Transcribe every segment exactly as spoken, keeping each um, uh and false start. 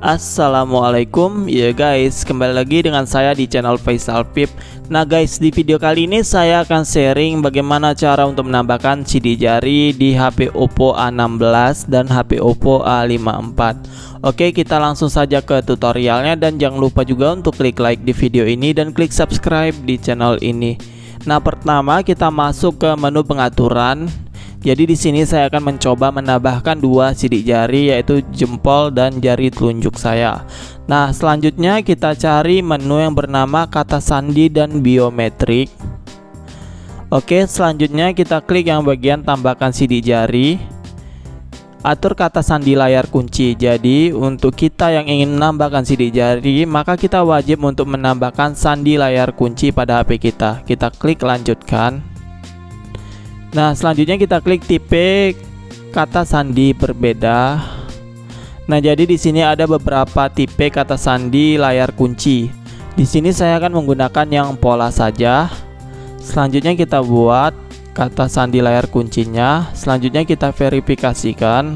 Assalamualaikum ya guys, kembali lagi dengan saya di channel Faisal Vip. Nah guys, di video kali ini saya akan sharing bagaimana cara untuk menambahkan sidik jari di H P Oppo A enam belas dan H P Oppo A lima puluh empat. Oke, kita langsung saja ke tutorialnya, dan jangan lupa juga untuk klik like di video ini dan klik subscribe di channel ini. Nah, pertama kita masuk ke menu pengaturan. Jadi di sini saya akan mencoba menambahkan dua sidik jari, yaitu jempol dan jari telunjuk saya. Nah, selanjutnya kita cari menu yang bernama kata sandi dan biometrik. Oke, selanjutnya kita klik yang bagian tambahkan sidik jari. Atur kata sandi layar kunci. Jadi untuk kita yang ingin menambahkan sidik jari, maka kita wajib untuk menambahkan sandi layar kunci pada H P kita. Kita klik lanjutkan. Nah, selanjutnya kita klik tipe kata sandi berbeda. Nah, jadi di sini ada beberapa tipe kata sandi layar kunci. Di sini saya akan menggunakan yang pola saja. Selanjutnya kita buat kata sandi layar kuncinya. Selanjutnya kita verifikasikan.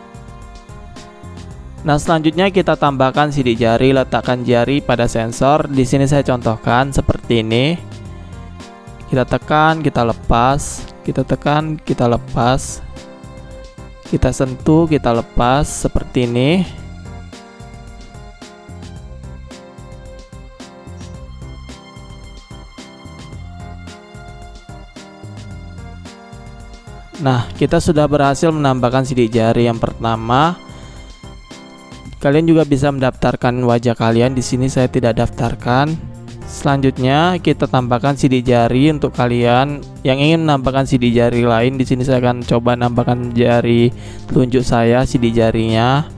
Nah, selanjutnya kita tambahkan sidik jari, letakkan jari pada sensor. Di sini saya contohkan seperti ini. Kita tekan, kita lepas, kita tekan, kita lepas, kita sentuh, kita lepas seperti ini. Nah, kita sudah berhasil menambahkan sidik jari yang pertama. Kalian juga bisa mendaftarkan wajah kalian. Di sini saya tidak daftarkan. Selanjutnya kita tambahkan sidik jari untuk kalian yang ingin menambahkan sidik jari lain. Di sini saya akan coba menambahkan jari telunjuk saya, sidik jarinya.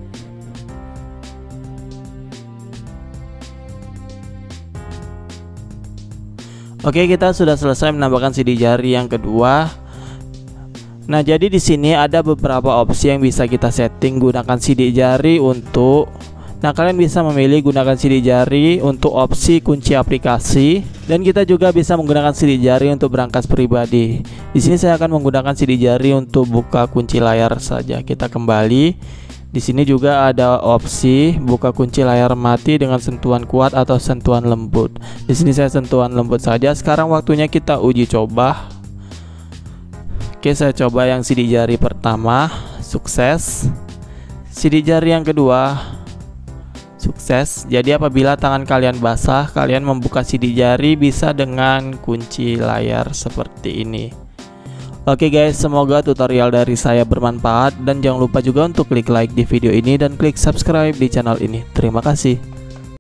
Oke, kita sudah selesai menambahkan sidik jari yang kedua. Nah, jadi di sini ada beberapa opsi yang bisa kita setting gunakan sidik jari untuk. Nah, kalian bisa memilih gunakan sidik jari untuk opsi kunci aplikasi, dan kita juga bisa menggunakan sidik jari untuk berangkas pribadi. Di sini saya akan menggunakan sidik jari untuk buka kunci layar saja. Kita kembali. Di sini juga ada opsi buka kunci layar mati dengan sentuhan kuat atau sentuhan lembut. Di sini saya sentuhan lembut saja. Sekarang waktunya kita uji coba. Oke, saya coba yang sidik jari pertama, sukses. Sidik jari yang kedua, sukses. Jadi apabila tangan kalian basah, kalian membuka sidik jari bisa dengan kunci layar seperti ini. Oke guys, semoga tutorial dari saya bermanfaat, dan jangan lupa juga untuk klik like di video ini dan klik subscribe di channel ini. Terima kasih.